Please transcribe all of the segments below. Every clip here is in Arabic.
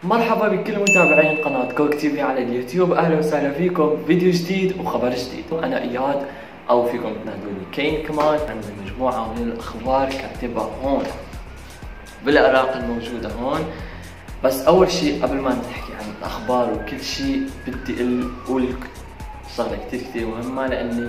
مرحبا بكل متابعين قناة كوك تي في على اليوتيوب، اهلا وسهلا فيكم فيديو جديد وخبر جديد. انا اياد او فيكم تنادوني كين. كمان عندي مجموعة من الاخبار كاتبها هون بالاوراق الموجودة هون. بس اول شيء قبل ما نحكي عن الاخبار وكل شيء بدي اقول شغلة كتير مهمة، لاني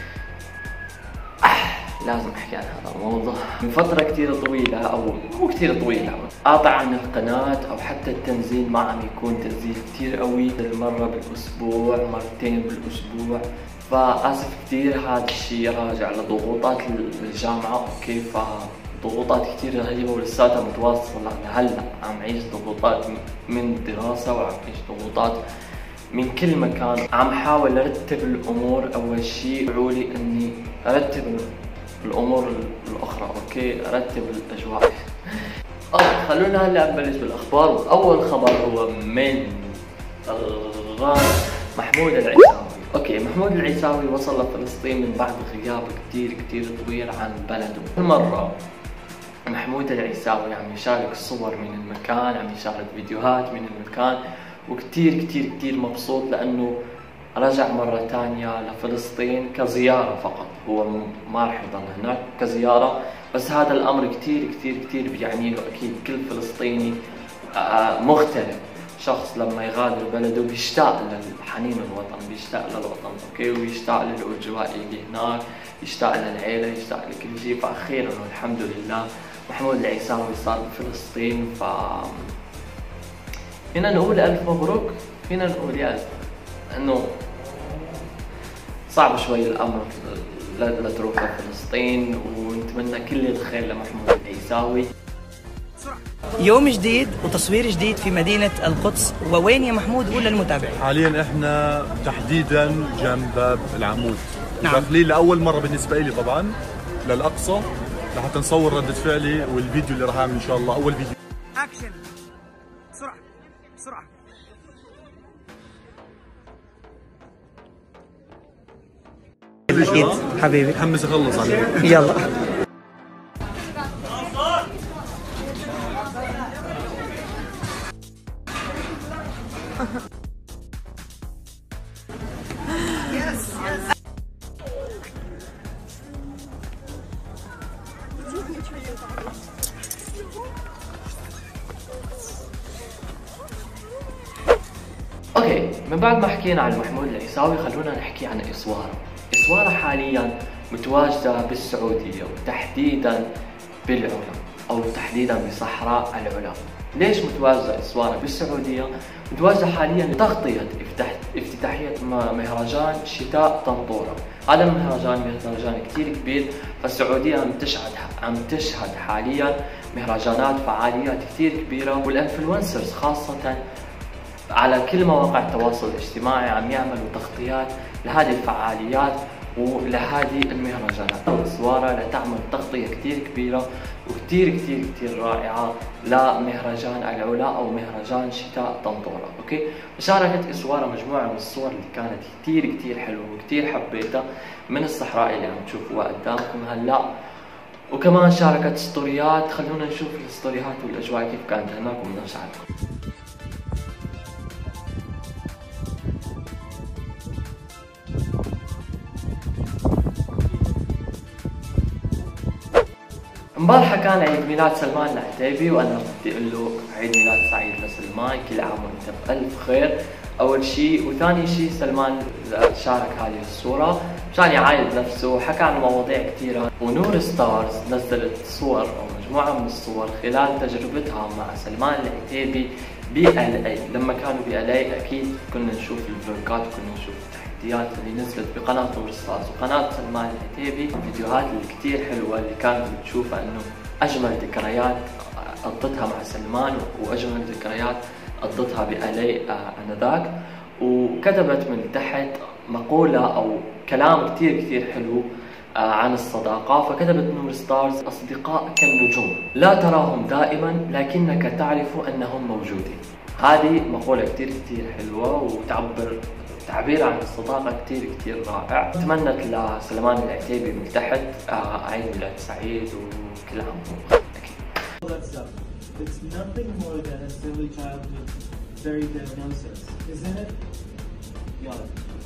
لازم احكي عن هذا الموضوع. من فترة كتير طويلة او مو كتير طويلة قاطع عن القناة او حتى التنزيل ما عم يكون تنزيل كتير قوي، مرة بالاسبوع مرتين بالاسبوع. فاسف كتير، هذا الشيء راجع لضغوطات الجامعة. اوكي، فضغوطات كتير رهيبة ولساتها متواصلة لهلا. عم عيش ضغوطات من الدراسة وعم عيش ضغوطات من كل مكان. عم حاول ارتب الامور. اول شيء عولي اني ارتب الامور الاخرى. اوكي، ارتب الاجواء. خلونا هلا نبلش بالاخبار. واول خبر هو من الغام محمود العيساوي. اوكي، محمود العيساوي وصل لفلسطين من بعد غياب كتير طويل عن بلده. المرة محمود العيساوي عم يشارك صور من المكان، عم يشارك فيديوهات من المكان، وكتير مبسوط لانه رجع مرة تانية لفلسطين كزيارة فقط. هو ما راح يضل هناك كزيارة، بس هذا الأمر كتير بيعني له. أكيد كل فلسطيني مغترب شخص لما يغادر بلده بيشتاق للحنين الوطن، بيشتاق للوطن. أوكي، ويشتاق للأجواء اللي هناك، يشتاق للعيلة، يشتاق لكل شيء. فأخيرا الحمد لله محمود العيساوي صار بفلسطين. فينا نقول ألف مبروك. فينا نقول يا انه صعب شوي الامر لتروح لفلسطين، ونتمنى كل الخير لمحمود العيساوي. يوم جديد وتصوير جديد في مدينة القدس. ووين يا محمود؟ قول للمتابعين. حاليا احنا تحديدا جنب باب العمود. نعم. داخلين لاول مرة بالنسبة لي طبعا للاقصى لحتى نصور ردة فعلي والفيديو اللي راح اعمل ان شاء الله. اول فيديو اكشن. بسرعة اكيد حبيبي، متحمس اخلص عليه. يلا. اوكي، من بعد ما حكينا عن محمود العيساوي خلونا نحكي عن إسوارة. إسوارة حاليا متواجدة بالسعودية، وتحديدا بالعلا، او تحديدا بصحراء العلا. ليش متواجدة إسوارة بالسعودية؟ متواجدة حاليا لتغطية افتتاحية مهرجان شتاء طنطورة. هذا مهرجان كتير كبير. فالسعودية عم تشهد حاليا مهرجانات، فعاليات كتير كبيرة، والانفلونسرز خاصة على كل مواقع التواصل الاجتماعي عم يعملوا تغطيات لهذه الفعاليات ولهذه المهرجانات. إسوارة لتعمل تغطية كتير كبيرة وكتير رائعة لمهرجان العلا أو مهرجان شتاء طنطورة. أوكي، شاركت إسوارة مجموعة من الصور اللي كانت كتير حلوة وكتير حبيتها من الصحراء اللي عم تشوفوها قدامكم هلا. وكمان شاركت ستوريات. خلونا نشوف الستوريات والأجواء كيف كانت هناك ونرجع لكم. امبارحة كان عيد ميلاد سلمان العتيبي، وانا بدي اقول له عيد ميلاد سعيد لسلمان، كل عام وانت بألف خير اول شيء. وثاني شيء سلمان شارك هذه الصورة مشان يعايد نفسه وحكى عن مواضيع كثيرة. ونور ستارز نزلت صور او مجموعة من الصور خلال تجربتها مع سلمان العتيبي بLA. لما كانوا بLA اكيد كنا نشوف الفلوجات وكنا نشوف التحديات اللي نزلت بقناة نور ستارز وقناة سلمان العتيبي. الفيديوهات اللي كتير حلوة اللي كانت بتشوفها انه اجمل ذكريات قضتها مع سلمان واجمل ذكريات قضتها بLA انذاك. وكتبت من تحت مقولة او كلام كتير حلو عن الصداقة. فكتبت نور ستارز: أصدقاء كالنجوم لا تراهم دائما لكنك تعرف أنهم موجودين. هذه مقولة كتير حلوة تعبير عن الصداقة كتير رائع. تمنت لسلمان العتيبي من تحت عيد ميلاد سعيد وكل عام وانتم بخير. أكيد. It's nothing more than a silly child with very diagnosis, isn't it? Yeah.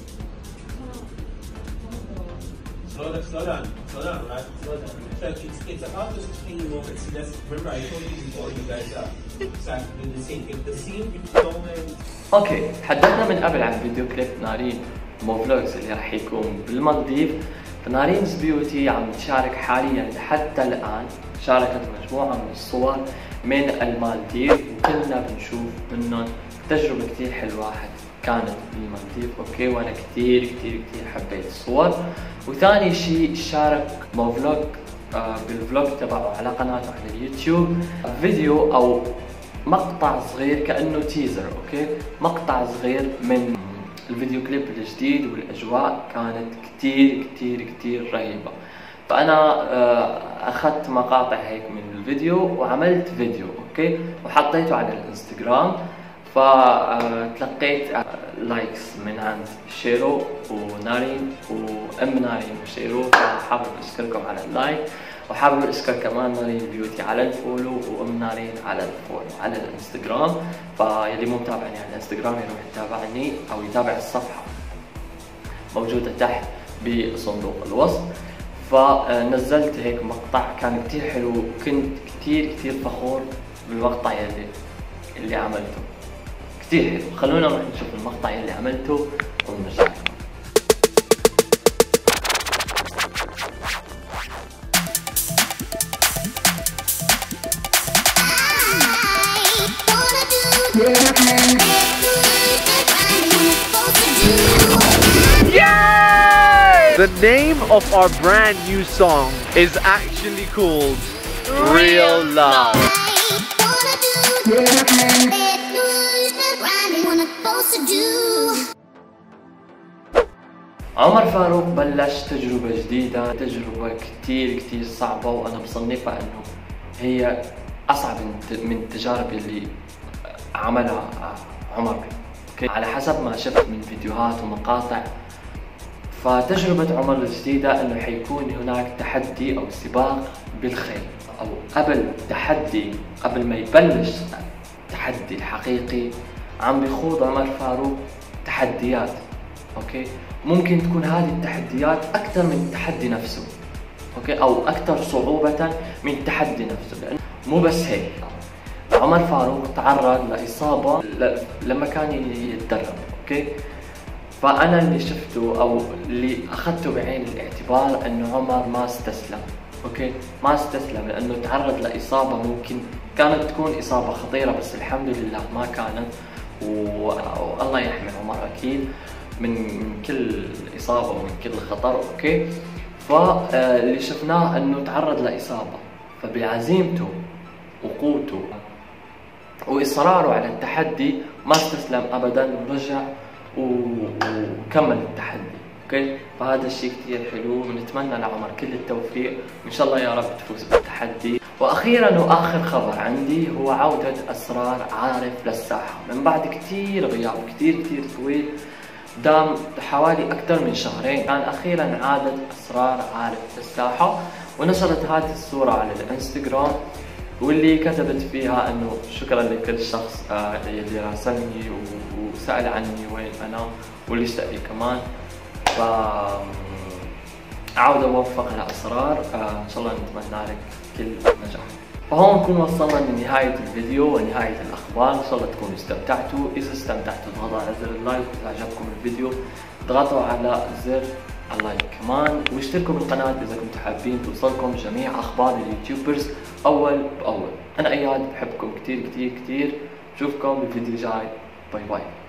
Slow down, right? Slow down. So it's about those tiny moments. That's, remember, I told you before, you guys are exactly the same. If the same moment. اوكي، حدثنا من قبل عن فيديو كليب نارين موفلوجز اللي راح يكون بالمالديف. فنارينز بيوتي عم تشارك حاليا حتى الان، شاركت مجموعه من الصور من المالديف، وكلنا بنشوف منهم تجربه كثير حلوه كانت بالمالديف. اوكي، وانا كثير حبيت الصور. وثاني شيء شارك موفلوج بالفلوج تبعه على قناته على اليوتيوب فيديو او مقطع صغير كأنه تيزر. اوكي، مقطع صغير من الفيديو كليب الجديد، والاجواء كانت كثير رهيبة. فانا اخذت مقاطع هيك من الفيديو وعملت فيديو، اوكي، وحطيته على الانستغرام. فتلقيت لايكس من عند شيرو ونارين وام نارين وشيرو، فحابب اشكركم على اللايك، وحابب اشكر كمان نارين بيوتي على الفولو وام نارين على الفولو على الانستغرام. فيلي مو متابعني على الانستغرام يروح يتابعني او يتابع الصفحه موجوده تحت بصندوق الوصف. فنزلت هيك مقطع كان كثير حلو، وكنت كثير فخور بالمقطع اللي عملته، كثير حلو. خلونا نروح نشوف المقطع اللي عملته ونرجع. The name of our brand new song is actually called Real Love. عمر فاروق بلش تجربة جديدة، تجربة كثير صعبة، وأنا بصنفها إنه هي أصعب من التجارب اللي عملها عمر. على حسب ما شفت من فيديوهات ومقاطع، فتجربة عمر الجديدة إنه حيكون هناك تحدي أو سباق بالخيل، أو قبل ما يبلش التحدي الحقيقي عم بيخوض عمر فاروق تحديات. أوكي، ممكن تكون هذه التحديات أكثر من التحدي نفسه، أوكي، أو أكثر صعوبة من التحدي نفسه. لأنه مو بس هيك، عمر فاروق تعرض لإصابة لما كان يتدرب. أوكي، فأنا اللي شفته أو اللي أخذته بعين الاعتبار إنه عمر ما استسلم. أوكي، ما استسلم لأنه تعرض لإصابة ممكن كانت تكون إصابة خطيرة، بس الحمد لله ما كانت، والله يحمي عمر أكيد من كل إصابة ومن كل خطر. أوكي، فاللي شفناه إنه تعرض لإصابة، فبعزيمته وقوته وإصراره على التحدي ما استسلم أبدا، ورجع وكمل التحدي. اوكي، فهذا الشيء كثير حلو، ونتمنى لعمر كل التوفيق، وان شاء الله يا رب تفوز بالتحدي. واخيرا واخر خبر عندي هو عودة اسرار عارف للساحة من بعد كثير غياب، كثير طويل، دام حوالي اكثر من شهرين. كان اخيرا عادت اسرار عارف للساحة، ونشرت هذه الصورة على الانستغرام، واللي كتبت فيها انه شكرا لكل شخص اللي راسلني وسأل عني وين انا، واللي اشتاق لي كمان. ف عودة موفقة لأسرار، ان شاء الله نتمنى لك كل نجاح. فهون نكون وصلنا لنهاية الفيديو ونهاية الأخبار. إن شاء الله تكونوا استمتعتوا. إذا استمتعتوا اضغطوا على زر اللايك، وإذا عجبكم الفيديو اضغطوا على زر اللايك كمان، واشتركوا بالقناة إذا كنتوا حابين توصلكم جميع أخبار اليوتيوبرز أول بأول. أنا أياد، بحبكم كتير. نشوفكم بالفيديو جاي. باي باي.